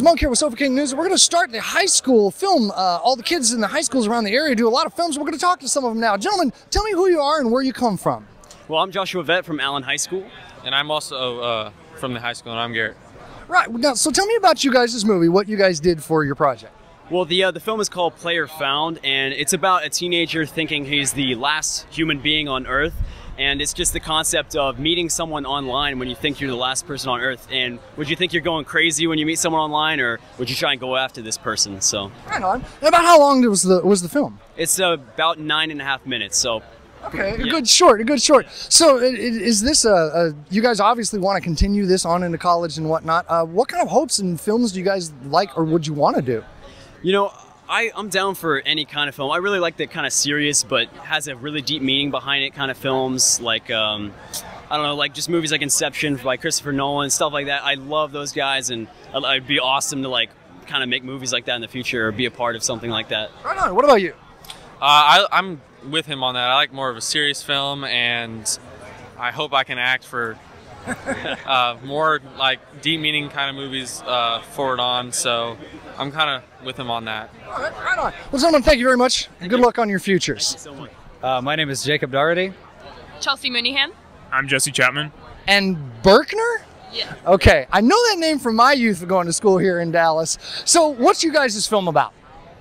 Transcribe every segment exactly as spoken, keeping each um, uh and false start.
Monk here with Sofa King News. We're going to start the high school film. Uh, all the kids in the high schools around the area do a lot of films. We're going to talk to some of them now. Gentlemen, tell me who you are and where you come from. Well, I'm Joshua Vett from Allen High School. And I'm also uh, from the high school, and I'm Garrett. Right. Now, so tell me about you guys' movie, what you guys did for your project. Well, the uh, the film is called Player Found, and it's about a teenager thinking he's the last human being on Earth. And it's just the concept of meeting someone online when you think you're the last person on Earth. And would you think you're going crazy when you meet someone online, or would you try and go after this person? So, right on. And about how long was the was the film? It's uh, about nine and a half minutes. So. Okay, a yeah. good short, a good short. So it, it, is this a, a, you guys obviously want to continue this on into college and whatnot. Uh, what kind of hopes and films do you guys like or would you want to do? You know, I, I'm down for any kind of film. I really like the kind of serious but has a really deep meaning behind it kind of films. Like, um, I don't know, like just movies like Inception by Christopher Nolan, stuff like that. I love those guys, and it'd be awesome to like kind of make movies like that in the future or be a part of something like that. Right on. What about you? Uh, I, I'm with him on that. I like more of a serious film, and I hope I can act for uh, more like deep meaning kind of movies uh, forward on. So I'm kind of with him on that. All right, right on. Well, gentlemen, thank you very much, and good luck on your futures. Thank you so much. Uh, my name is Jacob Doherty. Chelsea Mooneyhan. I'm Jesse Chapman. And Berkner? Yeah. Okay, I know that name from my youth of going to school here in Dallas. So what's you guys' film about?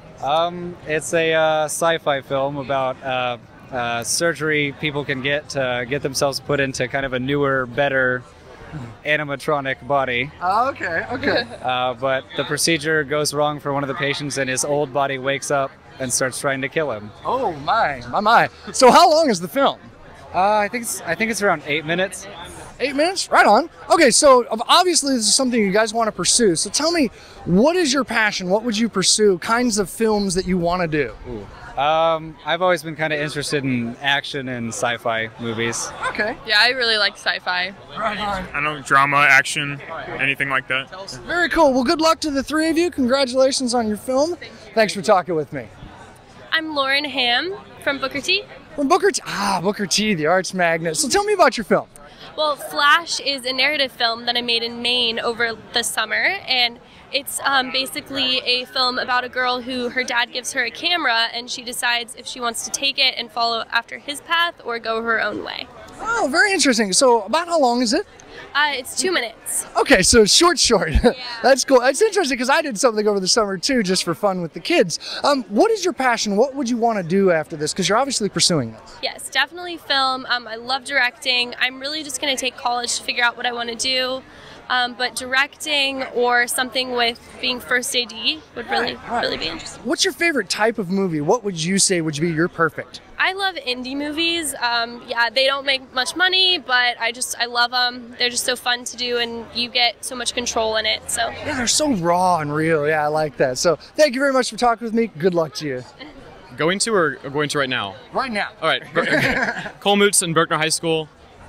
Um, it's a uh, sci-fi film about uh, uh, surgery people can get to get themselves put into kind of a newer, better animatronic body. Uh, okay, okay. Uh, but the procedure goes wrong for one of the patients, and his old body wakes up and starts trying to kill him. Oh my, my, my. So how long is the film? Uh, I think it's, I think it's around eight minutes. Eight minutes? Right on. Okay, so obviously this is something you guys want to pursue. So tell me, what is your passion? What would you pursue? Kinds of films that you want to do? Ooh. Um, I've always been kind of interested in action and sci-fi movies. Okay. Yeah, I really like sci-fi. Right on. I know drama, action, anything like that. Very cool. Well, good luck to the three of you. Congratulations on your film. Thanks for talking with me. I'm Lauren Ham from Booker T. From Booker T. Ah, Booker T, the arts magnet. So tell me about your film. Well, Flash is a narrative film that I made in Maine over the summer, and it's um, basically a film about a girl who her dad gives her a camera, and she decides if she wants to take it and follow after his path or go her own way. Oh, very interesting. So about how long is it? Uh, it's two minutes. Okay, so short, short. Yeah. That's cool. It's interesting because I did something over the summer too, just for fun with the kids. Um, what is your passion? What would you want to do after this? Because you're obviously pursuing this. Yes, definitely film. Um, I love directing. I'm really just going to take college to figure out what I want to do. Um, but directing or something with being first A D would really, Right, right. really be interesting. What's your favorite type of movie? What would you say would be your perfect? I love indie movies. Um, yeah, they don't make much money, but I just, I love them. They're just so fun to do, and you get so much control in it. So Yeah, they're so raw and real. Yeah, I like that. So thank you very much for talking with me. Good luck to you. Going to or going to right now? Right now. All right. Cole Moots in Berkner High School.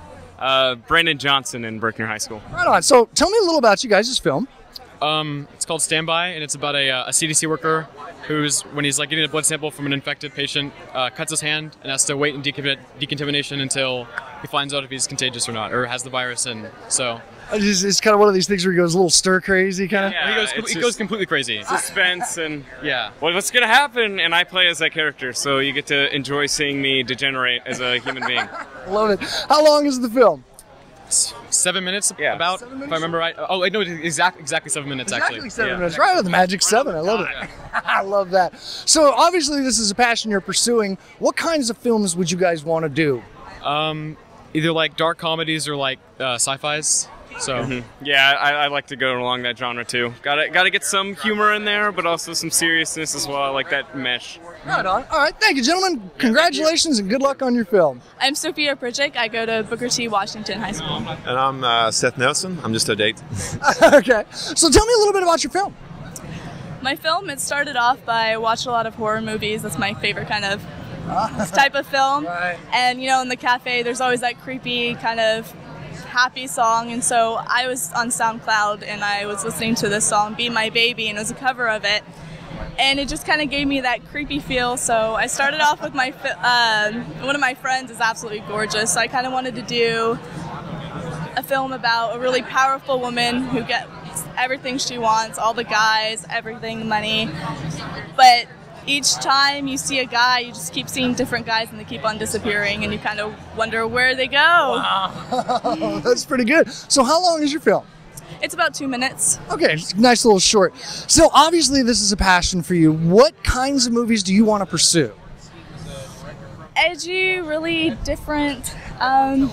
Uh, Brandon Johnson in Berkner High School. Right on. So tell me a little about you guys' film. Um, it's called Standby, and it's about a, uh, a C D C worker who's, when he's like getting a blood sample from an infected patient, uh, cuts his hand and has to wait in decon- decontamination until he finds out if he's contagious or not, or has the virus. And so It's, it's kind of one of these things where he goes a little stir crazy, kind of. yeah, he goes it's he just- goes completely crazy. Suspense and Yeah. well, what's gonna happen? And I play as that character, so you get to enjoy seeing me degenerate as a human being. Love it. How long is the film? Seven minutes, Yeah. about, Seven if minutes? I remember right. Oh, wait, no, it's exact, exactly seven minutes, Exactly actually. seven Yeah. minutes. Right on the magic seven. I love it. I love that. So obviously this is a passion you're pursuing. What kinds of films would you guys want to do? Um, either like dark comedies or like uh, sci-fis. So Mm-hmm. Yeah, I, I like to go along that genre too. Gotta gotta get some humor in there, but also some seriousness as well. I like that mesh. Right on. All right. Thank you, gentlemen. Congratulations and good luck on your film. I'm Sophia Pritchik. I go to Booker T. Washington High School. And I'm uh, Seth Nelson. I'm just a date. Okay. So tell me a little bit about your film. My film, it started off by I watch a lot of horror movies. That's my favorite kind of type of film. Right. And, you know, in the cafe, there's always that creepy kind of happy song. And so I was on SoundCloud and I was listening to this song, Be My Baby, and it was a cover of it. And it just kind of gave me that creepy feel. So I started off with my, uh, one of my friends is absolutely gorgeous. So I kind of wanted to do a film about a really powerful woman who gets everything she wants, all the guys, everything, the money. But each time you see a guy, you just keep seeing different guys and they keep on disappearing and you kind of wonder where they go. Wow. That's pretty good. So how long is your film? It's about two minutes. Okay, nice little short. So obviously this is a passion for you. What kinds of movies do you want to pursue? Edgy, really different, um,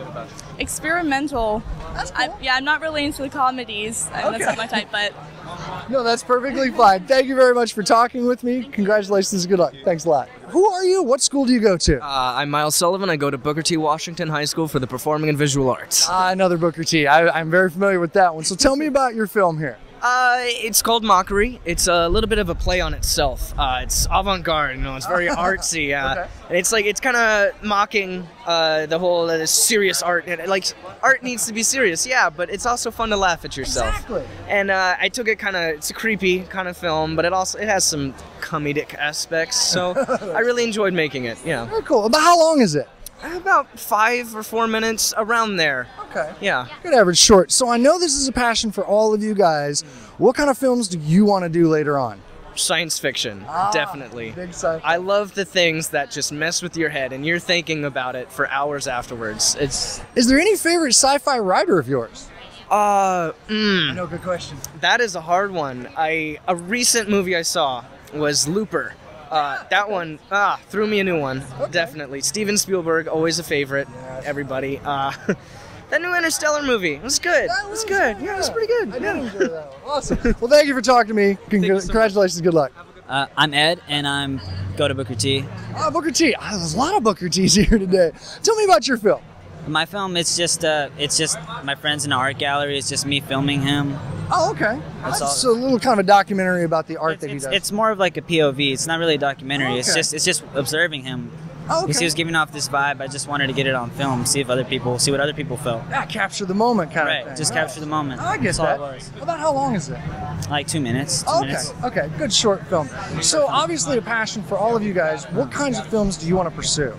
experimental. That's cool. I, yeah, I'm not really into the comedies. I mean, Okay. That's not my type, but No, that's perfectly fine. Thank you very much for talking with me. Congratulations and good luck. Thanks a lot. Who are you? What school do you go to? Uh, I'm Miles Sullivan. I go to Booker T. Washington High School for the Performing and Visual Arts. Ah, another Booker T. I, I'm very familiar with that one. So tell me about your film here. Uh, it's called Mockery. It's a little bit of a play on itself. Uh, it's avant-garde, you know, it's very artsy. Uh, Okay. And it's like, it's kind of mocking uh, the whole uh, serious art. And, like, art needs to be serious, yeah, but it's also fun to laugh at yourself. Exactly. And uh, I took it kind of, it's a creepy kind of film, but it also, it has some comedic aspects, so I really enjoyed making it, yeah. Very cool. About how long is it? About five or four minutes, around there. Okay. Yeah. Good average short. So I know this is a passion for all of you guys. What kind of films do you want to do later on? Science fiction, Ah, definitely. Big sci- I love the things that just mess with your head and you're thinking about it for hours afterwards. It's Is there any favorite sci-fi writer of yours? uh mm, I know, good question. that is a hard one. I a recent movie I saw was Looper. Uh, that one ah threw me a new one. Definitely. Steven Spielberg, always a favorite. Everybody. Uh, that new Interstellar movie. It was good. That It was was- good. Yeah, it was yeah. pretty good. I Yeah. did enjoy that one. Awesome. Well, thank you for talking to me. Con- you so much. Congratulations. Good luck. Uh, I'm Ed, and I'm go to Booker T. Ah, Booker T. Ah, there's a lot of Booker T's here today. Tell me about your film. My film, it's just uh, it's just my friends in the art gallery. It's just me filming him. Oh, okay. That's all. So a little kind of a documentary about the art It's, that he it's, does. it's more of like a P O V. It's not really a documentary. It's Okay. just it's just observing him. Oh, Because okay. he was giving off this vibe. I just wanted to get it on film, see if other people, see what other people felt. Yeah, capture the moment kind Right, of thing. just Right. capture the moment. I get That's all that. it was. About how long is it? Like two minutes. Two Oh, okay, minutes. okay, good short film. So obviously a passion for all of you guys. What kinds of films do you want to pursue?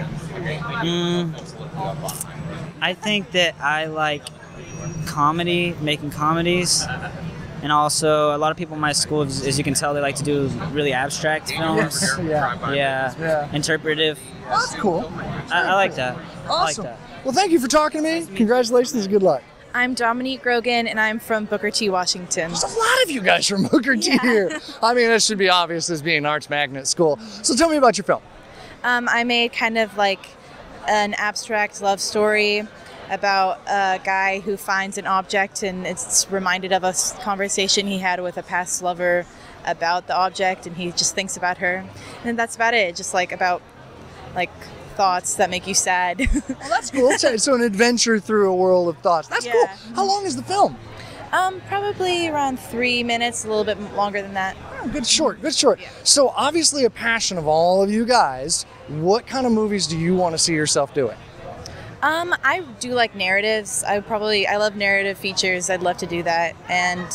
Mm, I think that I like comedy, making comedies, and also a lot of people in my school, as, as you can tell, they like to do really abstract films. yeah. Yeah, Yeah. interpretive. That's cool. I, I like that. I like Awesome. that. Well, thank you for talking to me. Congratulations and good luck. I'm Dominique Grogan, and I'm from Booker T. Washington. There's a lot of you guys from Booker T here. I mean, this should be obvious as being an arts magnet school. So tell me about your film. Um, I made kind of like an abstract love story about a guy who finds an object, and it's reminded of a s- conversation he had with a past lover about the object, and he just thinks about her. And that's about it. Just like about like thoughts that make you sad. Well, that's cool. So so an adventure through a world of thoughts. That's Yeah. cool. How long is the film? um, probably around three minutes, a little bit longer than that. Oh, good short, good short. So obviously a passion of all of you guys. What kind of movies do you want to see yourself doing? Um, I do like narratives. I probably I love narrative features. I'd love to do that, and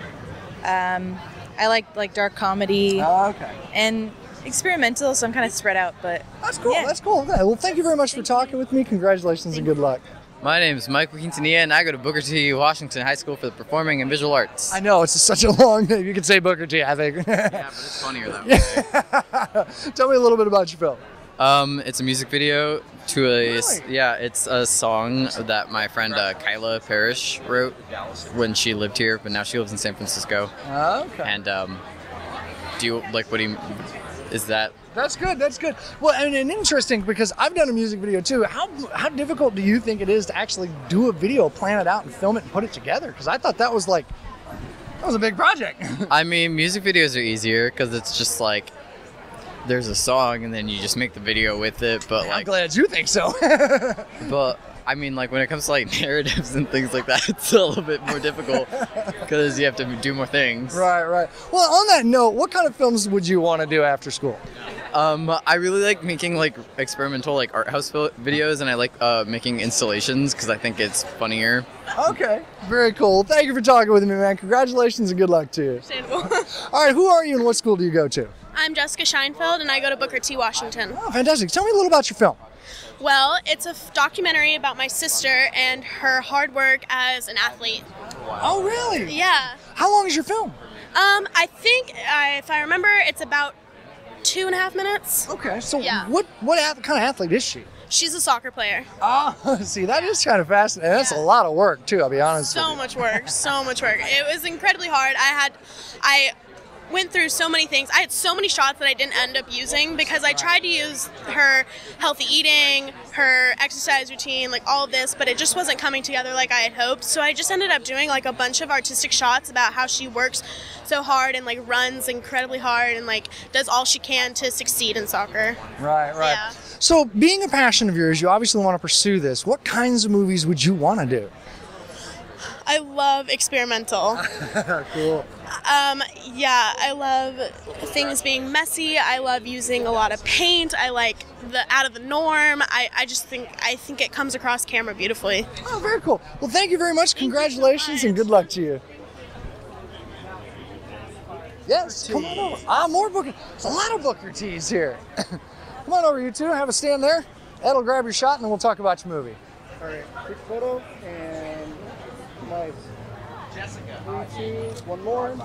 um, I like like dark comedy Oh, okay. and experimental. So I'm kind of spread out, but That's cool. Yeah. That's cool. Okay, well, thank you very much for talking with me. Congratulations and good luck. My name is Michael Quintanilla, and I go to Booker T. Washington High School for the Performing and Visual Arts. I know it's such a long name. You could say Booker T. I think. Yeah, but it's funnier that way. Tell me a little bit about your film. Um, it's a music video to a Really? yeah, it's a song that my friend uh, Kyla Parrish wrote when she lived here, but now she lives in San Francisco. Okay. And um, do you like what do you is that? That's good. That's good. Well, and, and interesting because I've done a music video too. How how difficult do you think it is to actually do a video, plan it out, and film it and put it together? Because I thought that was like that was a big project. I mean, music videos are easier because it's just like there's a song and then you just make the video with it. But I'm like, glad you think so. but I mean, like when it comes to like narratives and things like that, it's a little bit more difficult because you have to do more things. Right, right. Well, on that note, what kind of films would you want to do after school? Um, I really like making like experimental like art house fil- videos, and I like uh, making installations because I think it's funnier. Okay, very cool. Thank you for talking with me, man. Congratulations and good luck to you. Understandable. All right, who are you and what school do you go to? I'm Jessica Scheinfeld, and I go to Booker T. Washington. Oh, fantastic. Tell me a little about your film. Well, it's a f- documentary about my sister and her hard work as an athlete. Oh, really? Yeah. How long is your film? Um, I think, uh, if I remember, it's about two and a half minutes. Okay, so yeah. what what ath- kind of athlete is she? She's a soccer player. Oh, see, that is kind of fascinating. That's a lot of work, too, I'll be honest with you. So much work, so much work. It was incredibly hard. I had, I went through so many things. I had so many shots that I didn't end up using because I tried to use her healthy eating, her exercise routine, like all of this, but it just wasn't coming together like I had hoped. So I just ended up doing like a bunch of artistic shots about how she works so hard and like runs incredibly hard and like does all she can to succeed in soccer. Right, right. Yeah. So, being a passion of yours, you obviously want to pursue this. What kinds of movies would you want to do? I love experimental. Cool. Um, yeah, I love things being messy. I love using a lot of paint. I like the out of the norm. I, I just think I think it comes across camera beautifully. Oh, very cool. Well, thank you very much. Congratulations and good luck to you. Yes, come on over. Ah, more Booker. There's a lot of Booker T's here. Come on over, you two. Have a stand there. Ed will grab your shot, and then we'll talk about your movie. All right, quick photo, and nice. Jessica. Three, two, one more.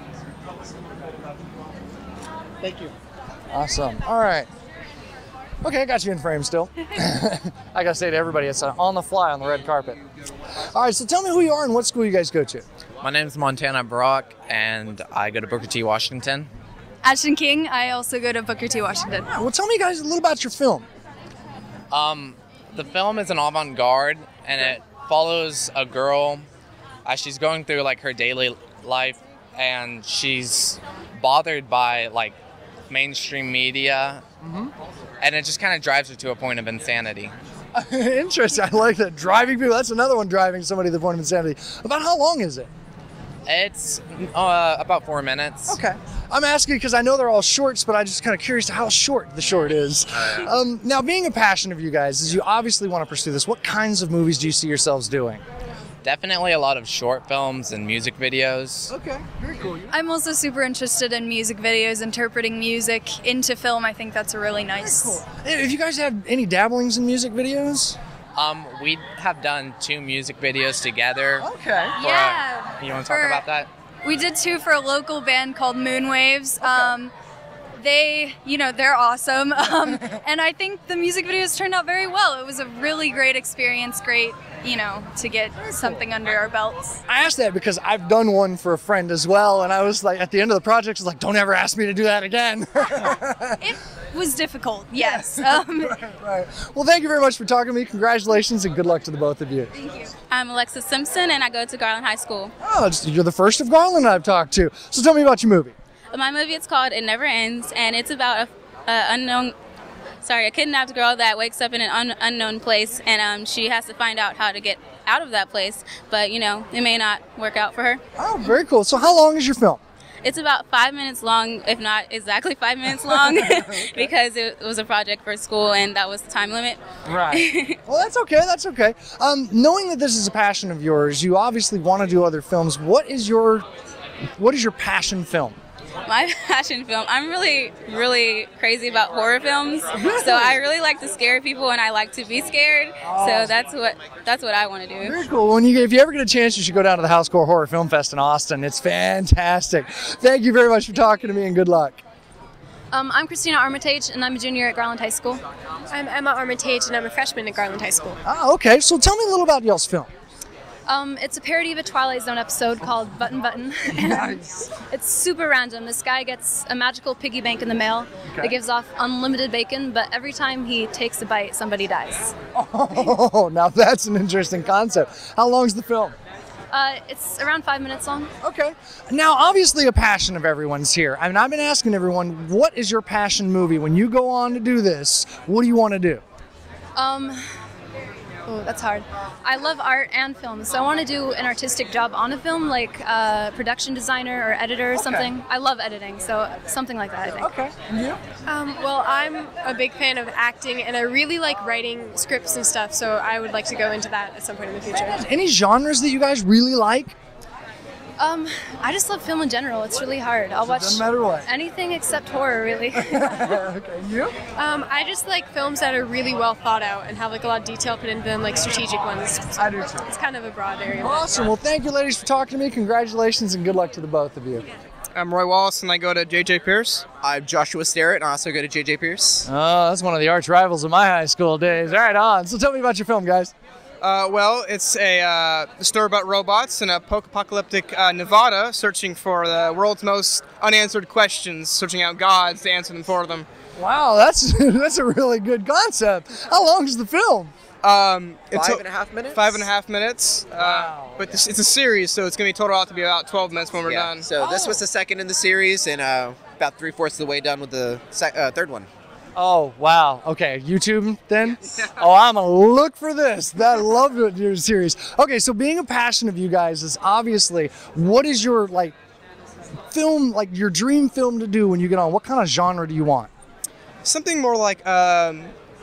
Thank you. Awesome. All right. Okay, I got you in frame still. I gotta say to everybody, it's on the fly on the red carpet. All right, so tell me who you are and what school you guys go to. My name is Montana Brock, and I go to Booker T. Washington. Ashton King. I also go to Booker T. Washington. Well, tell me guys a little about your film. Um, the film is an avant-garde, and it follows a girl as she's going through like her daily life, and she's bothered by like mainstream media, mm-hmm. and it just kind of drives her to a point of insanity. Interesting. I like that. Driving people. That's another one, driving somebody to the point of insanity. About how long is it? It's uh, about four minutes. Okay. I'm asking because I know they're all shorts, but I'm just kind of curious to how short the short is. Um, now, being a passion of you guys, is you obviously want to pursue this. What kinds of movies do you see yourselves doing? Definitely a lot of short films and music videos. Okay, very cool. I'm also super interested in music videos, interpreting music into film. I think that's a really nice. Very cool. Have you guys had any dabblings in music videos? Um, we have done two music videos together. Okay. Yeah. A, you want to talk For- about that? We did two for a local band called Moonwaves. Okay. Um, they, you know, they're awesome. Um, and I think the music videos turned out very well. It was a really great experience, great, you know, to get something under our belts. I asked that because I've done one for a friend as well, and I was like, at the end of the project, I was like, don't ever ask me to do that again. It was difficult, yes. Um, right, right. Well, thank you very much for talking to me. Congratulations and good luck to the both of you. Thank you. I'm Alexis Simpson, and I go to Garland High School. Oh, it's- you're the first of Garland I've talked to. So tell me about your movie. My movie is called It Never Ends, and it's about a, a unknown, sorry, a kidnapped girl that wakes up in an un, unknown place, and um, she has to find out how to get out of that place. But you know, it may not work out for her. Oh, very cool. So how long is your film? It's about five minutes long, if not exactly five minutes long, because it was a project for school, and that was the time limit. Right. Well, that's okay. That's okay. Um, knowing that this is a passion of yours, you obviously want to do other films. What is your, what is your passion film? My passion film, I'm really, really crazy about horror films. So I really like to scare people, and I like to be scared. So that's what that's what I want to do. Very cool. When you, if you ever get a chance, you should go down to the House Core Horror Film Fest in Austin. It's fantastic. Thank you very much for talking to me, and good luck. Um, I'm Christina Armitage, and I'm a junior at Garland High School. I'm Emma Armitage, and I'm a freshman at Garland High School. Oh, okay. So tell me a little about y'all's film. Um, it's a parody of a Twilight Zone episode called Button Button. Nice. It's super random. This guy gets a magical piggy bank in the mail Okay. that gives off unlimited bacon, but every time he takes a bite, somebody dies. Oh, now that's an interesting concept. How long's the film? Uh, it's around five minutes long. Okay. Now, obviously, a passion of everyone's here. I mean, I've been asking everyone, what is your passion movie? When you go on to do this, what do you want to do? Um, oh, that's hard. I love art and film, so I want to do an artistic job on a film, like uh, production designer or editor or Okay. something. I love editing, so something like that, I think. Okay. And you? Um, well, I'm a big fan of acting, and I really like writing scripts and stuff, so I would like to go into that at some point in the future. Any genres that you guys really like? Um, I just love film in general. It's really hard. I'll watch Doesn't matter what. anything except horror, really. Okay, you? Um, I just like films that are really well thought out and have like a lot of detail put into them, like strategic ones. I do too. It's kind of a broad area. but- Awesome. Well, thank you, ladies, for talking to me. Congratulations and good luck to the both of you. I'm Roy Wallace, and I go to J J Pierce. I'm Joshua Starrett, and I also go to J J Pierce. Oh, that's one of the arch rivals of my high school days. Right on. So tell me about your film, guys. Uh, well, it's a uh, story about robots in a post-apocalyptic uh, Nevada searching for the world's most unanswered questions, searching out gods to answer them for them. Wow, that's that's a really good concept. How long is the film? Um, it's Five and a half minutes? Five and a half minutes. Wow. Uh, but this, it's a series, so it's going to be total out to be about twelve minutes when we're Yeah, done. So this was the second in the series, and uh, about three-fourths of the way done with the sec- uh, third one. Oh, wow. Okay, YouTube then? Oh, I'm going to look for this. That I love your series. Okay, so being a passion of you guys is obviously, what is your, like, film, like, your dream film to do when you get on? What kind of genre do you want? Something more like um,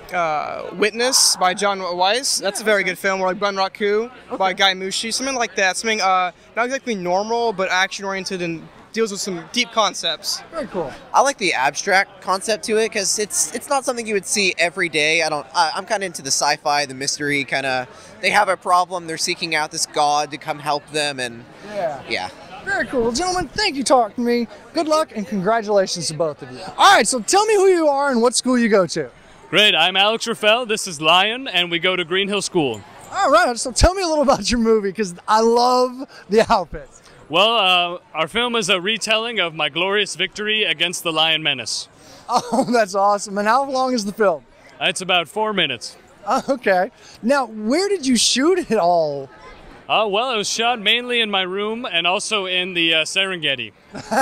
uh, Witness by John Weiss. That's a very good film. Or like Bun Raku by Guy Mushi. Something like that. Something uh, not exactly normal, but action-oriented and deals with some deep concepts. Very cool. I like the abstract concept to it because it's it's not something you would see every day. I don't. I, I'm kind of into the sci-fi, the mystery kind of. They have a problem. They're seeking out this god to come help them, and Yeah. yeah. Very cool. Well, gentlemen, thank you for talking to me. Good luck and congratulations to both of you. All right, so tell me who you are and what school you go to. Great, I'm Alex Raffel, this is Lion, and we go to Green Hill School. All right, so tell me a little about your movie because I love the outfits. Well, uh, our film is a retelling of my glorious victory against the Lion Menace. Oh, that's awesome. And how long is the film? Uh, It's about four minutes. Uh, okay. Now, where did you shoot it all? Uh, well, it was shot mainly in my room and also in the uh, Serengeti.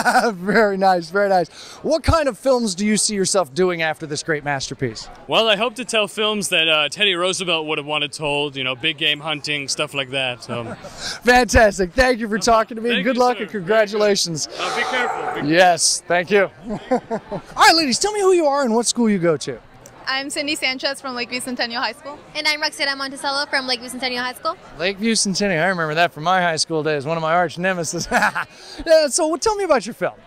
Very nice, very nice. What kind of films do you see yourself doing after this great masterpiece? Well, I hope to tell films that uh, Teddy Roosevelt would have wanted told, you know, big game hunting, stuff like that. So. Fantastic. Thank you for talking to me. Thank Good you, luck sir. and congratulations. Uh, be careful. Be Yes, thank you. All right, ladies, tell me who you are and what school you go to. I'm Cindy Sanchez from Lakeview Centennial High School. And I'm Roxana Monticello from Lakeview Centennial High School. Lakeview Centennial. I remember that from my high school days. One of my arch nemesis. Yeah, so well, tell me about your film.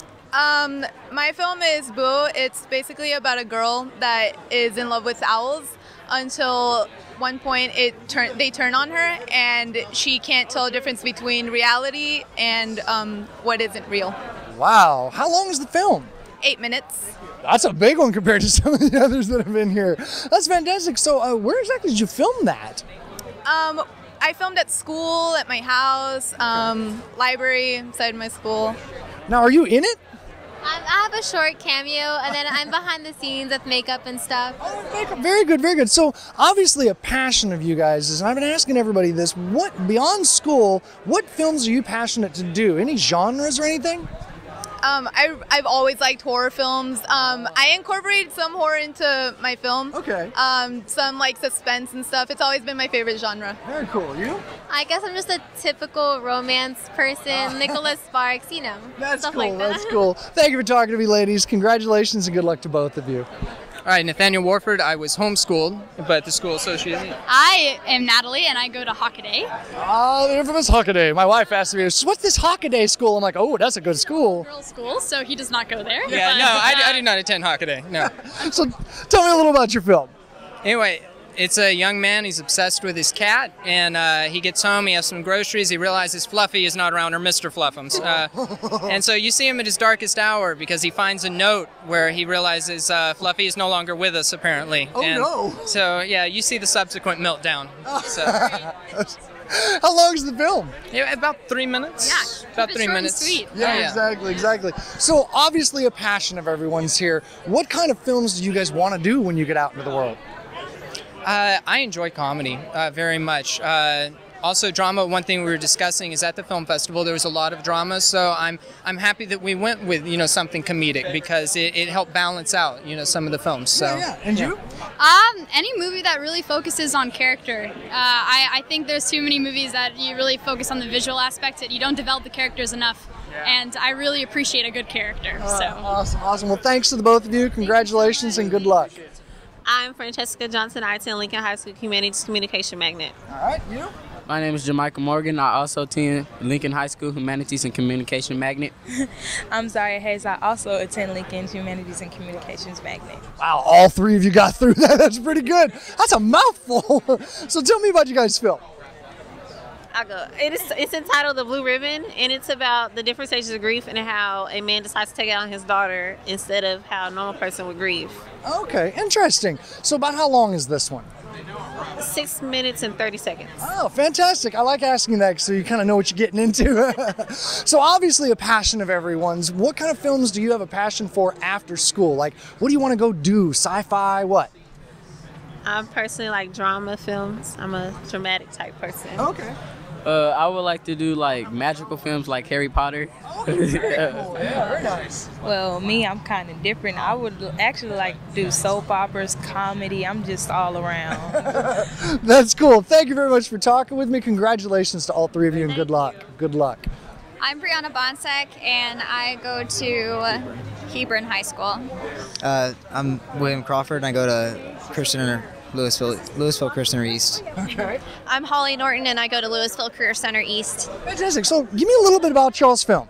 Um, my film is Boo. It's basically about a girl that is in love with owls until one point it turn they turn on her and she can't tell the difference between reality and um, what isn't real. Wow. How long is the film? Eight minutes. That's a big one compared to some of the others that have been here. That's fantastic. So uh, where exactly did you film that? Um, I filmed at school, at my house, um, library, inside my school. Now, are you in it? Um, I have a short cameo, and then I'm behind the scenes with makeup and stuff. Very good, very good. So obviously a passion of you guys is, and I've been asking everybody this, what, beyond school, what films are you passionate to do? Any genres or anything? Um, I, I've always liked horror films. Um, I incorporated some horror into my film. Okay. Um, some like suspense and stuff. It's always been my favorite genre. Very cool. You? I guess I'm just a typical romance person, Nicholas Sparks, you know, That's stuff cool, like that. that's cool. Thank you for talking to me, ladies. Congratulations and good luck to both of you. All right, Nathaniel Warford. I was homeschooled, but the school associated. I am Natalie, and I go to Hockaday. Oh, the infamous Hockaday. My wife asked me, what's this Hockaday school? I'm like, oh, that's a good school. Girls' school, so he does not go there. Yeah, but, no, I, uh, I did not attend Hockaday. No. So, tell me a little about your film. Anyway, it's a young man. He's obsessed with his cat, and uh, he gets home. He has some groceries. He realizes Fluffy is not around, or Mister Fluffums. Uh, and so you see him at his darkest hour because he finds a note where he realizes uh, Fluffy is no longer with us, apparently. Oh, and no. So yeah, you see the subsequent meltdown. So. How long is the film? Yeah, about three minutes. Yeah, about keep it three short and minutes. sweet. Yeah, Oh, yeah. exactly, exactly. So obviously a passion of everyone's here. What kind of films do you guys want to do when you get out into the world? Uh, I enjoy comedy uh, very much. Uh, also, drama. One thing we were discussing is at the film festival there was a lot of drama, so I'm I'm happy that we went with you know something comedic because it, it helped balance out you know some of the films. So Yeah, yeah. And you? Um, any movie that really focuses on character. Uh, I, I think there's too many movies that you really focus on the visual aspect and you don't develop the characters enough. And I really appreciate a good character. Uh, So. awesome, awesome. Well, thanks to the both of you. Congratulations and good luck. I'm Francesca Johnson. I attend Lincoln High School Humanities Communication Magnet. All right, you? My name is Jamaica Morgan. I also attend Lincoln High School Humanities and Communication Magnet. I'm Zaria Hayes. I also attend Lincoln Humanities and Communications Magnet. Wow, all three of you got through that. That's pretty good. That's a mouthful. So tell me about you guys' film. I'll go. It is, it's entitled The Blue Ribbon, and it's about the different stages of grief and how a man decides to take it on his daughter instead of how a normal person would grieve. Okay, interesting. So about how long is this one? Six minutes and thirty seconds. Oh, fantastic. I like asking that so you kind of know what you're getting into. So obviously a passion of everyone's. What kind of films do you have a passion for after school? Like, what do you want to go do? Sci-fi, what? I personally like drama films. I'm a dramatic type person. Okay. Uh, I would like to do like magical films like Harry Potter. Very cool. Yeah, very nice. Well, me, I'm kind of different. I would actually like to do soap operas, comedy. I'm just all around. That's cool. Thank you very much for talking with me. Congratulations to all three of you and good luck. Good luck. I'm Brianna Bonsek, and I go to Hebron High School. Uh, I'm William Crawford, and I go to Christian Louisville, Louisville Christian East. Okay. I'm Holly Norton, and I go to Louisville Career Center East. Fantastic. So give me a little bit about y'all's film.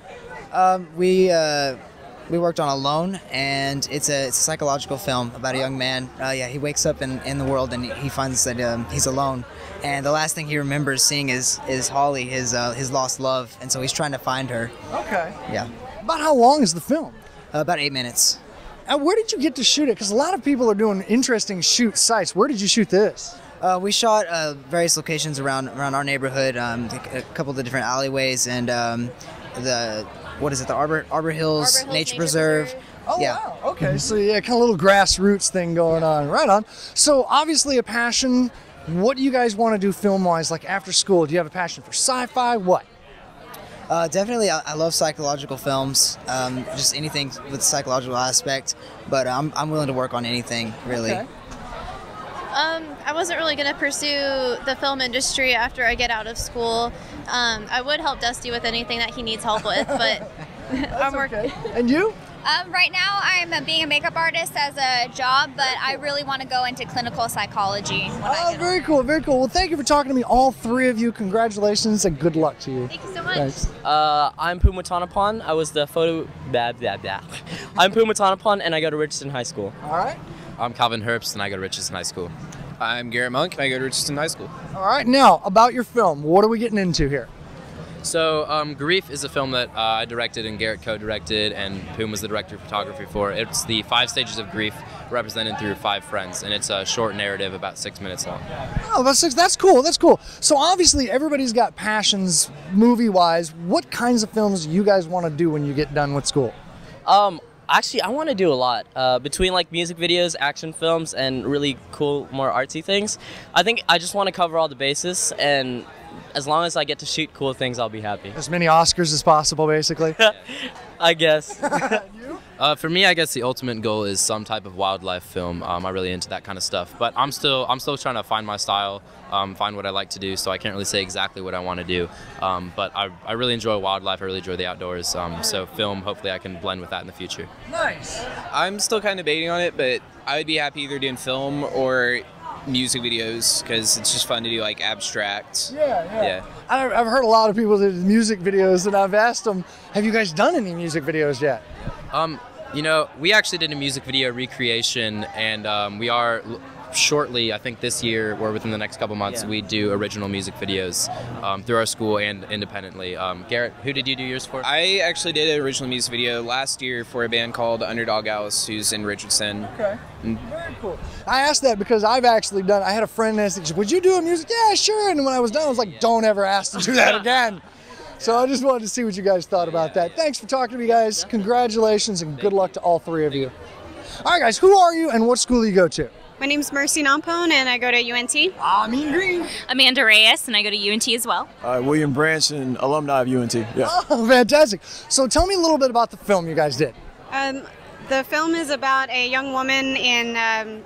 Um, we uh, we worked on Alone, and it's a, it's a psychological film about a young man. Uh, yeah, he wakes up in, in the world, and he finds that um, he's alone. And the last thing he remembers seeing is is Holly, his uh, his lost love, and so he's trying to find her. Okay. Yeah. About how long is the film? Uh, about eight minutes. And where did you get to shoot it? Because a lot of people are doing interesting shoot sites. Where did you shoot this? Uh, we shot uh, various locations around around our neighborhood, um, a couple of the different alleyways, and um, the what is it? The Arbor Arbor Hills, Arbor Hills Nature, Nature Preserve. Preserve. Oh, yeah. wow. Okay, so yeah, kind of little grassroots thing going on. Right on. So obviously a passion. What do you guys want to do film-wise, like after school? Do you have a passion for sci-fi? What? Uh, definitely, I, I love psychological films, um, just anything with psychological aspect, but I'm, I'm willing to work on anything, really. Okay. Um, I wasn't really going to pursue the film industry after I get out of school. Um, I would help Dusty with anything that he needs help with, but I'm working. And you? Um, right now, I'm uh, being a makeup artist as a job, but I really want to go into clinical psychology. When I Oh, very cool, very cool. Well, thank you for talking to me, all three of you. Congratulations and good luck to you. Thank you so much. Thanks. Uh, I'm Puma Tonopon. I was the photo. Blah, blah, blah. I'm Puma Tonopon, and I go to Richardson High School. All right. I'm Calvin Herbst, and I go to Richardson High School. I'm Garrett Monk, and I go to Richardson High School. All right, now about your film. What are we getting into here? So, um, Grief is a film that uh, I directed and Garrett co-directed, and Poom was the director of photography for. It's the five stages of grief represented through five friends, and it's a short narrative about six minutes long. Oh, that's that's cool. That's cool. So obviously everybody's got passions, movie-wise. What kinds of films do you guys want to do when you get done with school? Um, actually, I want to do a lot. Uh, between like music videos, action films, and really cool, more artsy things. I think I just want to cover all the bases, and as long as I get to shoot cool things, I'll be happy. As many Oscars as possible, basically. I guess. Uh, for me, I guess the ultimate goal is some type of wildlife film. Um, I'm really into that kind of stuff, but I'm still I'm still trying to find my style, um, find what I like to do. So I can't really say exactly what I want to do. Um, but I, I really enjoy wildlife. I really enjoy the outdoors. Um, so film, hopefully, I can blend with that in the future. Nice. I'm still kind of debating on it, but I would be happy either doing film or music videos because it's just fun to do like abstract. Yeah, yeah. Yeah. I've I've heard a lot of people that do music videos, and I've asked them, have you guys done any music videos yet? Um, you know, we actually did a music video recreation, and um, we are l- shortly, I think this year or within the next couple months, Yeah. we do original music videos um, through our school and independently. Um, Garrett, who did you do yours for? I actually did an original music video last year for a band called Underdog Alice, who's in Richardson. Okay. Mm. Very cool. I asked that because I've actually done, I had a friend that said, would you do a music? Yeah, sure. And when I was done, I was like, don't ever ask to do that again. So I just wanted to see what you guys thought about that. Thanks for talking to me, guys. Congratulations and good luck to all three of you. All right, guys, who are you and what school do you go to? My name's Mercy Nampone, and I go to U N T. Ah, Mean Green. Amanda Reyes, and I go to U N T as well. Uh, William Branch, and alumni of U N T. Yeah. Oh, fantastic. So tell me a little bit about the film you guys did. Um, the film is about a young woman in um,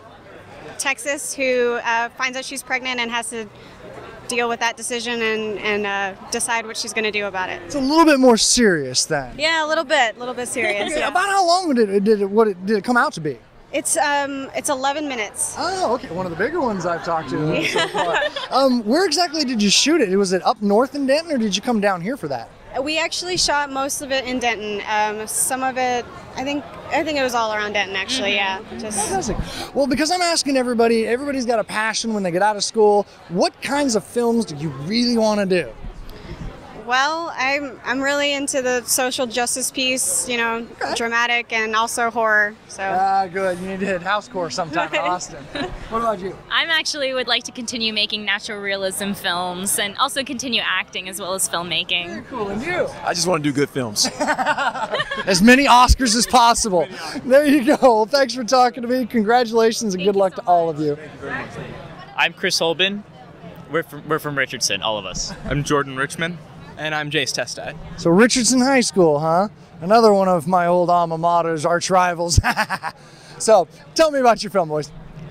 Texas who uh, finds out she's pregnant and has to deal with that decision and, and uh, decide what she's going to do about it. It's a little bit more serious then. Yeah, a little bit, a little bit serious. Okay, about how long did it, did it, what it, did it come out to be? It's um, it's eleven minutes. Oh, okay. One of the bigger ones I've talked to. So far. Um, where exactly did you shoot it? Was it up north in Denton, or did you come down here for that? We actually shot most of it in Denton. Um, some of it, I think, I think it was all around Denton. Actually, yeah. Just Fantastic. Well, because I'm asking everybody, everybody's got a passion when they get out of school. What kinds of films do you really want to do? well, I'm I'm really into the social justice piece. You know, dramatic and also horror. So. Ah, good. You need to hit house core sometime in Austin. What about you? I'm actually would like to continue making natural realism films and also continue acting as well as filmmaking. Very cool. And you? I just want to do good films. As many Oscars as possible. There you go. Well, thanks for talking to me. Congratulations and good luck to all of you. I'm Chris Holben. We're from, we're from Richardson, all of us. I'm Jordan Richmond. And I'm Jace Testad. So Richardson High School, huh? Another one of my old alma maters, arch rivals. So tell me about your film, boys.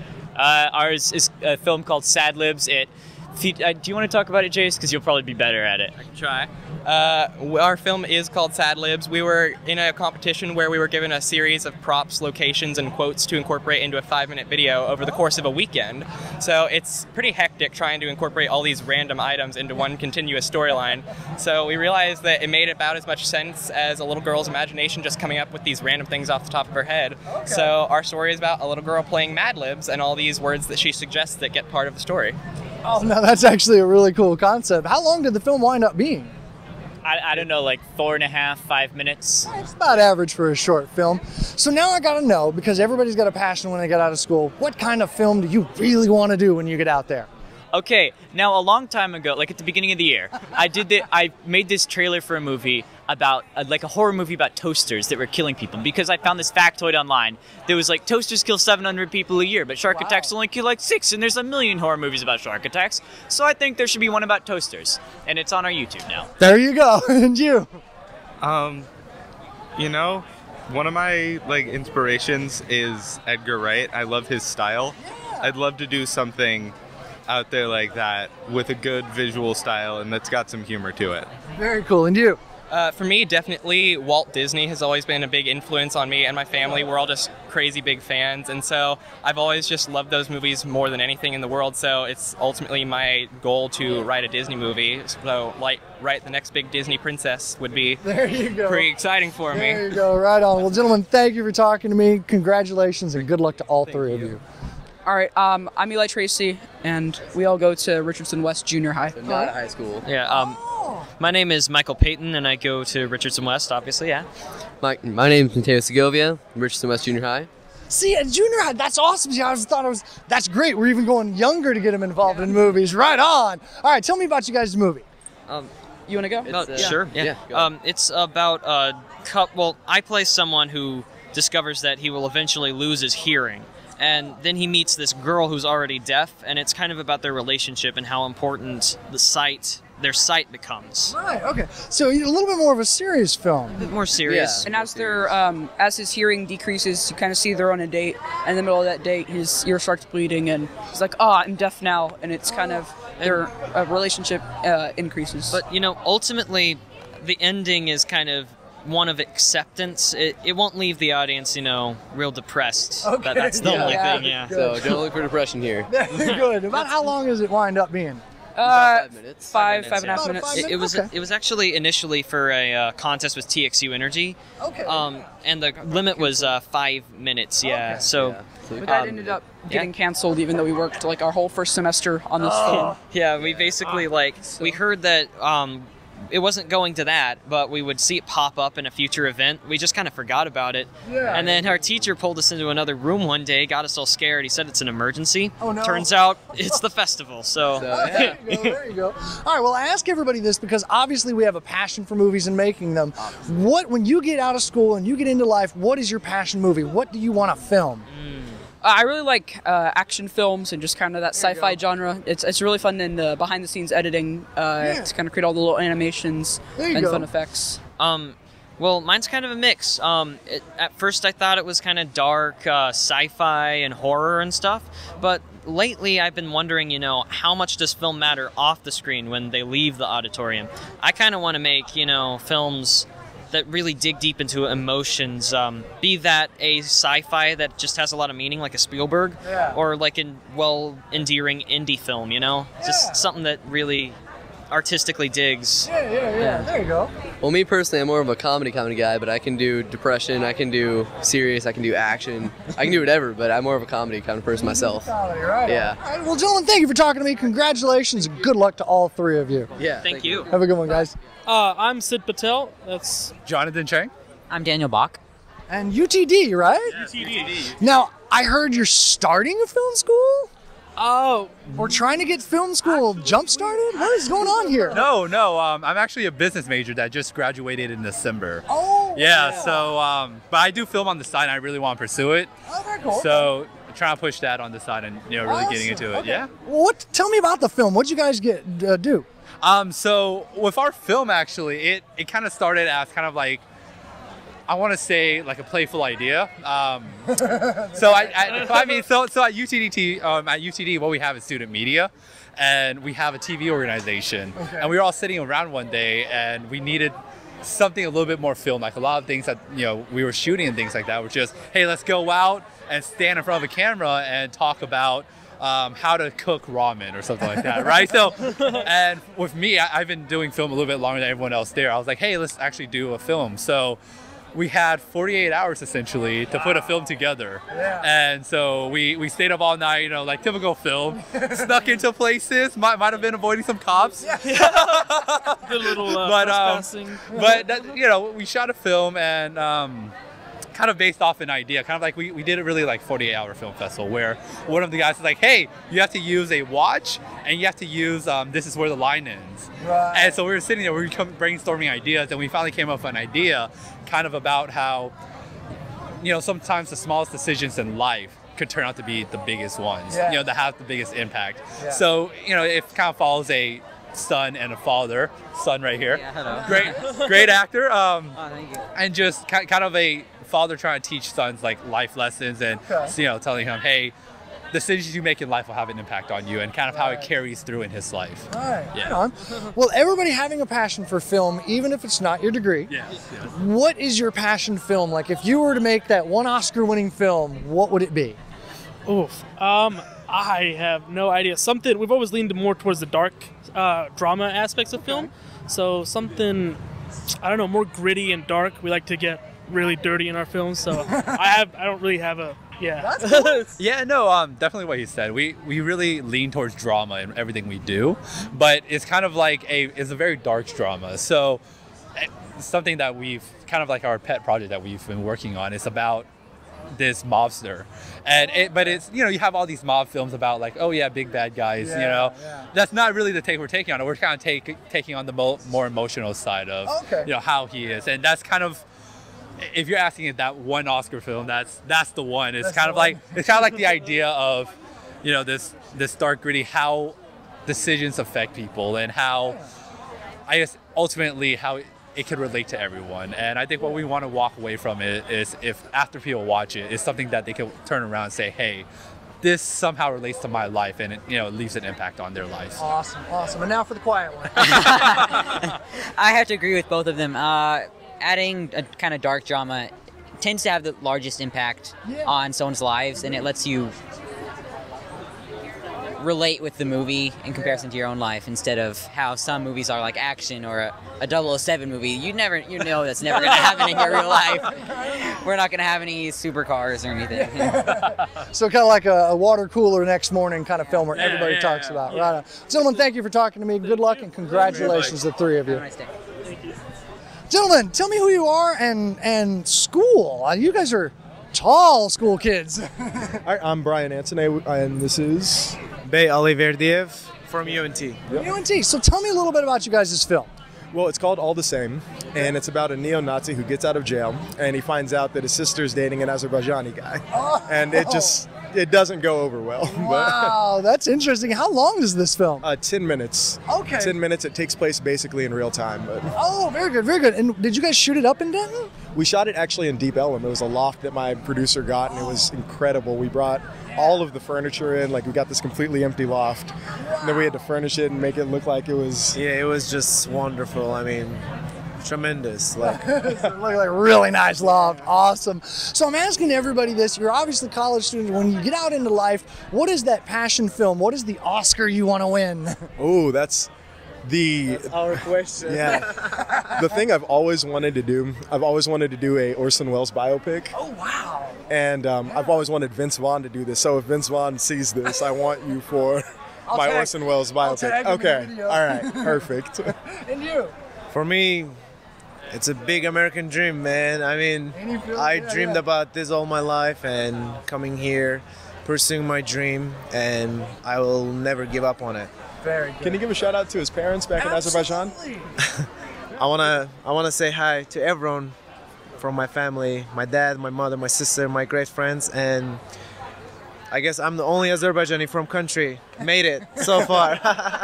Uh, ours is a film called Sad Libs. It, uh, do you want to talk about it, Jace? Because you'll probably be better at it. I can try. Uh, our film is called Sad Libs. We were in a competition where we were given a series of props, locations, and quotes to incorporate into a five-minute video over the course of a weekend. So it's pretty hectic trying to incorporate all these random items into one continuous storyline. So we realized that it made about as much sense as a little girl's imagination just coming up with these random things off the top of her head. Okay. So our story is about a little girl playing Mad Libs and all these words that she suggests that get part of the story. Oh, no, that's actually a really cool concept. How long did the film wind up being? I, I don't know, like four and a half, five minutes. It's about average for a short film. So now I gotta know, because everybody's got a passion when they get out of school, what kind of film do you really want to do when you get out there? Okay, now a long time ago, like at the beginning of the year, I did the, I made this trailer for a movie about, uh, like a horror movie about toasters that were killing people, because I found this factoid online. There was like, toasters kill seven hundred people a year, but shark wow. attacks only kill like six, and there's a million horror movies about shark attacks. So I think there should be one about toasters, and it's on our YouTube now. There you go. And you? Um, you know, one of my like inspirations is Edgar Wright. I love his style. Yeah. I'd love to do something out there like that with a good visual style and that's got some humor to it. Very cool. And you? Uh, for me, definitely Walt Disney has always been a big influence on me and my family. We're all just crazy big fans, and so I've always just loved those movies more than anything in the world. So it's ultimately my goal to write a Disney movie. So, like, write the next big Disney princess would be there you go. pretty exciting for there me. There you go. Right on. Well, gentlemen, thank you for talking to me. Congratulations and good luck to all three of you. All right, um, I'm Eli Tracy, and we all go to Richardson West Junior High. So not at high school. Yeah, um, my name is Michael Payton, and I go to Richardson West, obviously, yeah. My, my name is Mateo Segovia, Richardson West Junior High. See, at junior high, that's awesome. See, I was, thought it was, that's great. We're even going younger to get them involved in movies. Right on. All right, tell me about you guys' movie. Um, you want to go? Uh, uh, sure, yeah. yeah um, it's about a couple, well, I play someone who discovers that he will eventually lose his hearing. And then he meets this girl who's already deaf, and it's kind of about their relationship and how important the sight, their sight becomes. Right, okay. So a little bit more of a serious film. A bit more serious. Yeah. And as their, um, as his hearing decreases, you kind of see they're on a date, and in the middle of that date, his ear starts bleeding, and he's like, oh, I'm deaf now, and it's kind of, their uh, relationship uh, increases. But, you know, ultimately, the ending is kind of one of acceptance. It, it won't leave the audience, you know, real depressed. Okay. That, that's the yeah. only yeah. thing, yeah. So don't look for depression here. Good. About how long does it wind up being? Uh, five minutes. Five, five, five and a half yeah. minutes. It, it was okay. it was actually initially for a uh, contest with T X U Energy. Okay. Um, and the limit was uh, five minutes. Yeah. Okay. So. Yeah. So, but that um, ended up getting yeah. canceled, even though we worked like our whole first semester on this Oh. film. Yeah, we basically like we heard that um, it wasn't going to that, but we would see it pop up in a future event. We just kind of forgot about it. Yeah. And then our teacher pulled us into another room one day, got us all scared. He said it's an emergency. Oh, no. Turns out it's the festival. So, So, Oh, there you go, there you go. All right, well, I ask everybody this because obviously we have a passion for movies and making them. Obviously. What, when you get out of school and you get into life, what is your passion movie? What do you want to film? Uh, I really like uh, action films and just kind of that sci-fi genre. It's it's really fun in uh, behind-the-scenes editing uh, Yeah. to kind of create all the little animations There you and go. fun effects. um, well, mine's kind of a mix. Um, it, at first I thought it was kind of dark, uh, sci-fi and horror and stuff, but lately I've been wondering, you know, how much does film matter off the screen when they leave the auditorium? I kind of want to make, you know, films that really dig deep into emotions. Um, be that a sci-fi that just has a lot of meaning, like a Spielberg, Yeah. or like a well endearing indie film. You know, Yeah. just something that really artistically digs. Yeah, yeah, yeah. There you go. Well, me personally, I'm more of a comedy comedy guy, but I can do depression, I can do serious, I can do action, I can do whatever, but I'm more of a comedy kind of person myself. Comedy, right? Yeah. All right, well, gentlemen, thank you for talking to me. Congratulations and good luck to all three of you. Yeah. Thank, you. Have a good one, guys. Uh, I'm Sid Patel. That's Jonathan Chang. I'm Daniel Bach. And U T D, right? U T D. Now, I heard you're starting a film school? Oh. We're trying to get film school jump started? What is going on here? No, no. Um, I'm actually a business major that just graduated in December. Oh. Yeah. So, um, but I do film on the side, and I really want to pursue it. Oh, very cool. So, trying to push that on the side, and you know, really getting Awesome. into it. Okay. Yeah. Well, what? Tell me about the film. What'd you guys get uh, do? Um, so with our film, actually, it it kind of started as kind of like, I want to say like a playful idea. Um, so I, I, I mean, so so at U T D, um, at U T D, what we have is student media, and we have a T V organization. Okay. And we were all sitting around one day, and we needed something a little bit more film. Like a lot of things that you know we were shooting and things like that were just, hey, let's go out and stand in front of a camera and talk about um, how to cook ramen or something like that, right? So, and with me, I, I've been doing film a little bit longer than everyone else there. I was like, hey, let's actually do a film. So we had forty-eight hours essentially to put a film together. Yeah. And so we, we stayed up all night, you know, like typical film, snuck into places, might, might have been avoiding some cops. The little uh, but, um, trespassing. but that, you know, we shot a film and um, kind of based off an idea, kind of like we, we did a really like forty-eight hour film festival where one of the guys was like, hey, you have to use a watch and you have to use, um, this is where the line ends. Right. And so we were sitting there, we were come- brainstorming ideas, and we finally came up with an idea kind of about how, you know, sometimes the smallest decisions in life could turn out to be the biggest ones, Yeah. you know, that have the biggest impact. Yeah. So, you know, it kind of follows a son and a father, son right here. Yeah, hello. Great, great actor. Um, Oh, thank you. and just ki- kind of a father trying to teach sons like life lessons and, Okay. you know, telling him, hey, decisions you make in life will have an impact on you, and kind of how it Right. carries through in his life. All right, Yeah. right on. Well, everybody having a passion for film, even if it's not your degree. Yes, yes. What is your passion film? Like, if you were to make that one Oscar-winning film, what would it be? Oof. Um, I have no idea. Something we've always leaned more towards the dark uh, drama aspects of film. So something, I don't know, more gritty and dark. We like to get really dirty in our films. So I have, I don't really have a, yeah. Yeah, no, um, definitely what he said. We we really lean towards drama in everything we do, but it's kind of like a it's a very dark drama. So eh, something that we've kind of like our pet project that we've been working on is about this mobster, and it, but it's you know you have all these mob films about like oh yeah big bad guys Yeah, you know yeah. that's not really the take we're taking on it. We're kind of take, taking on the mo- more emotional side of Okay. you know how he is, and that's kind of. If you're asking if that one Oscar film, that's that's the one. It's That's kind the of like one. it's kind of like the idea of, you know, this this dark gritty how decisions affect people and how, I guess ultimately how it, it could relate to everyone. And I think what we want to walk away from it is if after people watch it, it's something that they can turn around and say, hey, this somehow relates to my life, and it you know leaves an impact on their lives. Awesome, awesome. And now for the quiet one. I have to agree with both of them. Uh, adding a kind of dark drama tends to have the largest impact Yeah. on someone's lives, and it lets you relate with the movie in comparison to your own life instead of how some movies are like action or a, a double oh seven movie. You never, you know that's never going to happen in your real life. We're not going to have any supercars or anything. So kind of like a, a water cooler next morning kind of film where Yeah, everybody yeah, talks yeah, about. yeah. Right on. Gentlemen, thank you for talking to me. Good luck and congratulations to the three of you. Have a nice day. Gentlemen, tell me who you are and and school. Uh, You guys are tall school kids. Hi, I'm Brian Antonet, and this is Bey Aliverdiev from U N T. U N T. So tell me a little bit about you guys' film. Well, it's called All the Same, and it's about a neo-Nazi who gets out of jail, and he finds out that his sister's dating an Azerbaijani guy, and it just it doesn't go over well. Wow, that's interesting. How long is this film? uh, ten minutes. Okay. Ten minutes. It takes place basically in real time, but Oh, very good, very good. And did you guys shoot it up in Denton? we shot it actually in Deep Ellum. It was a loft that my producer got, and it was incredible. We brought all of the furniture in, like we got this completely empty loft, and then we had to furnish it and make it look like it was. Yeah, it was just wonderful. I mean, tremendous. Like, Look like a really nice loft. Awesome. So I'm asking everybody this. You're obviously college students. When you get out into life, what is that passion film? What is the Oscar you want to win? Oh, that's the that's our question. Yeah. The thing I've always wanted to do, I've always wanted to do a Orson Welles biopic. Oh, wow. And um, I've always wanted Vince Vaughn to do this. So if Vince Vaughn sees this, I want you for I'll my tag- Orson Welles I'll biopic. tag him in the Okay. video. All right. Perfect. And you? For me, it's a big American dream, man. I mean, I yeah, dreamed yeah. about this all my life, and coming here, pursuing my dream, and I will never give up on it. Very good. Can you give a shout out to his parents back in Azerbaijan? I wanna, I wanna say hi to everyone from my family, my dad, my mother, my sister, my great friends, and I guess I'm the only Azerbaijani from country. Made it so far.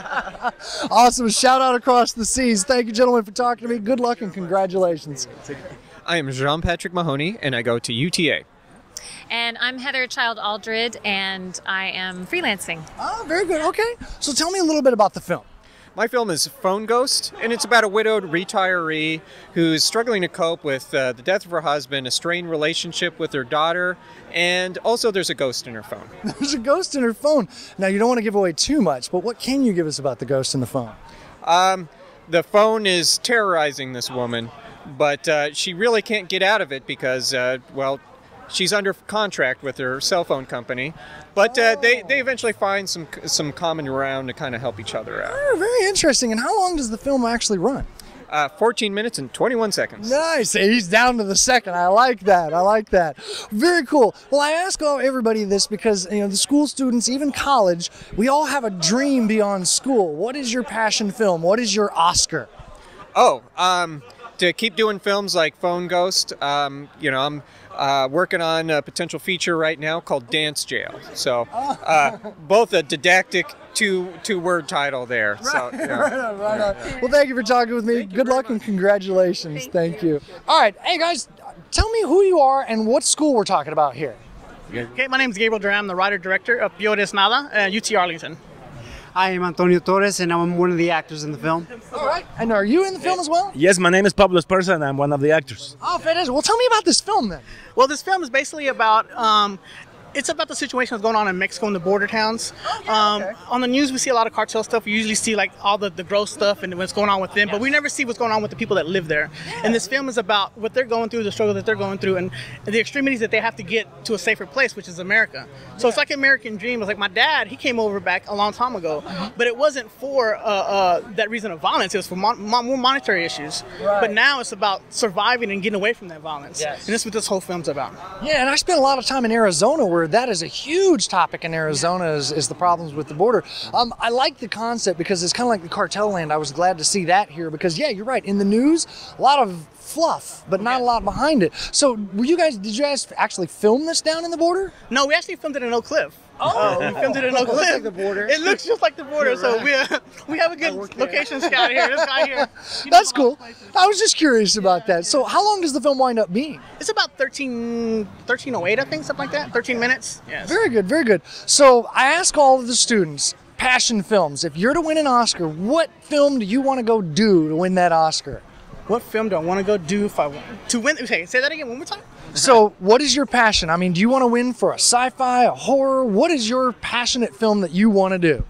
Awesome. Shout out across the seas. Thank you, gentlemen, for talking to me. Good luck and congratulations. I am Jean Patrick Mahoney, and I go to U T A. And I'm Heather Child Aldred, and I am freelancing. Oh, very good. Okay. So tell me a little bit about the film. My film is Phone Ghost, and it's about a widowed retiree who's struggling to cope with uh, the death of her husband, a strained relationship with her daughter, and also there's a ghost in her phone. There's a ghost in her phone. Now, you don't want to give away too much, but what can you give us about the ghost in the phone? Um, the phone is terrorizing this woman, but uh, she really can't get out of it because, uh, well, she's under contract with her cell phone company, but uh, they, they eventually find some some common ground to kind of help each other out. Oh, very interesting. And how long does the film actually run? Uh, fourteen minutes and twenty-one seconds. Nice. He's down to the second. I like that. I like that. Very cool. Well, I ask all everybody this because, you know, the school students, even college, we all have a dream beyond school. What is your passion film? What is your Oscar? Oh, um, to keep doing films like Phone Ghost. Um, you know, I'm uh, working on a potential feature right now called Dance Jail. So uh, both a didactic two two word title there. So, Right, yeah. right on, right on. Well, thank you for talking with me. Good luck and congratulations. Thank you. All right. Hey, guys, tell me who you are and what school we're talking about here. Okay, my name is Gabriel Duran. I'm the writer-director of Piores Nada, uh, U T Arlington. I am Antonio Torres, and I'm one of the actors in the film. All right. And are you in the film as well? Yes, my name is Pablo Esparza, and I'm one of the actors. Oh, fantastic. Well, tell me about this film then. Well, this film is basically about um, it's about the situation that's going on in Mexico in the border towns. Um, on the news, we see a lot of cartel stuff. We usually see like all the, the gross stuff and what's going on with them, but we never see what's going on with the people that live there. And this film is about what they're going through, the struggle that they're going through, and the extremities that they have to get to a safer place, which is America. So it's like an American dream. It's like my dad, he came over back a long time ago, but it wasn't for uh, uh, that reason of violence. It was for mon- mon- more monetary issues. Right. But now it's about surviving and getting away from that violence. Yes. And that's what this whole film's about. Yeah, and I spent a lot of time in Arizona where that is a huge topic in Arizona is, is the problems with the border. Um, I like the concept because it's kind of like the cartel land. I was glad to see that here because, yeah, you're right. In the news, a lot of fluff, but not a lot behind it. So were you guys, did you guys actually film this down in the border? No, we actually filmed it in Oak Cliff. Oh, we filmed it in Oak It looks Cliff. like the border. It looks just like the border. So we uh, we have a good location scout here. This guy here. That's cool. I was just curious about that. So how long does the film wind up being? It's about thirteen, thirteen oh eight, I think, something like that. thirteen minutes. Yes. Very good, very good. So I ask all of the students, passion films, if you're to win an Oscar, what film do you want to go do to win that Oscar? What film do I want to go do if I want to win? Okay, say that again one more time. So what is your passion? I mean, do you want to win for a sci-fi, a horror? What is your passionate film that you want to do?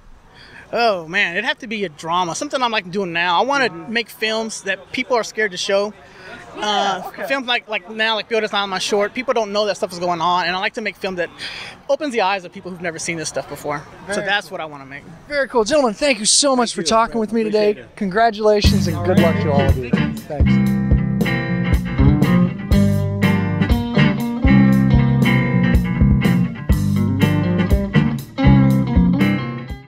Oh man, it'd have to be a drama, something I'm like doing now. I want to make films that people are scared to show. Uh, okay. Films like like now, like Build Us Not on My Short. People don't know that stuff is going on, and I like to make film that opens the eyes of people who've never seen this stuff before. Very so that's what I want to make. Very cool. Gentlemen, thank you so much for talking with me today. Congratulations and good luck to all of you. Thanks.